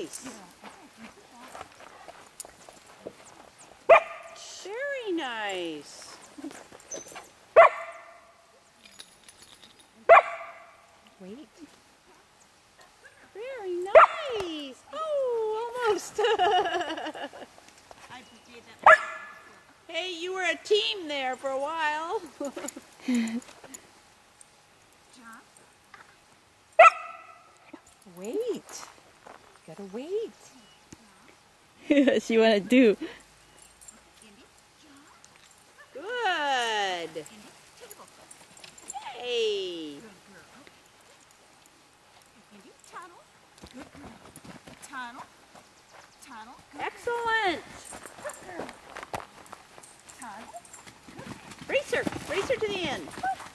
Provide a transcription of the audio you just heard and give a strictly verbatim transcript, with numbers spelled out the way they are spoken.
nice. Very nice. Wait. Very nice. Oh, almost. Hey, you were a team there for a while. Wait. Gotta wait. What she want to do? Good. Hey. Excellent. Race her. Race her to the end.